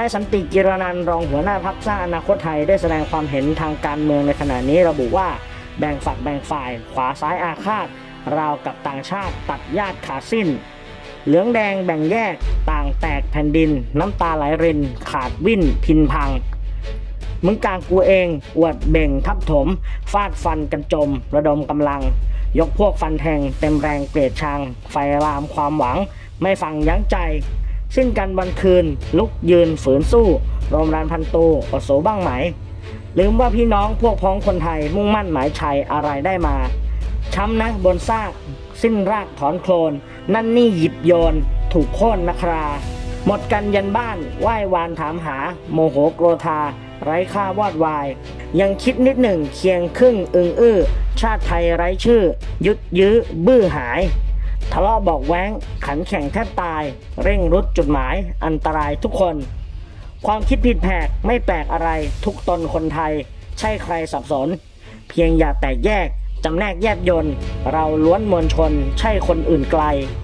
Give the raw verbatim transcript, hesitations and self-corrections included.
ายสันติกิรนันท์รองหัวหน้าพรรคสร้างอนาคตไทยได้แสดงความเห็นทางการเมืองในขณะนี้ระบุว่าแบ่งฝักแบ่งฝ่ายขวาซ้ายอาฆาตราวกับต่างชาติตัดญาติขาดสิ้นเหลืองแดงแบ่งแยกต่างแตกแผ่นดินน้ำตาไหลรินขาดวิ่นพินพังมึงกลางกูเองอวดเบ่งทับถมฟาดฟันกันจมระดมกำลังยกพวกฟันแทงเต็มแรงเกลียดชังไฟลามความหวังไม่ฟังยั้งใจสิ้นกันวันคืนลุกยืนฝืนสู้รมรานพันตูอโศบ้างไหมลืมว่าพี่น้องพวกพ้องคนไทยมุ่งมั่นหมายชัยอะไรได้มาช้ำนะบนซากสิ้นรากถอนโคลนนั่นนี่หยิบโยนถูกโค่นนคราหมดกันยันบ้านไหว้วานถามหาโมโหโกรธาไร้ค่าวอดวายยังคิดนิดหนึ่งเคียงครึ่งอึงอื้อชาติไทยไร้ชื่อยึดยื้อบื้อหายทะเลาะบอกแว้งขันแข่งแทบตายเร่งรุดจุดหมายอันตรายทุกคนความคิดผิดแผกไม่แปลกอะไรทุกตนคนไทยใช่ใครสับสนเพียงอย่าแตกแยกจำแนกแยบยนต์เราล้วนมวลชนใช่คนอื่นไกล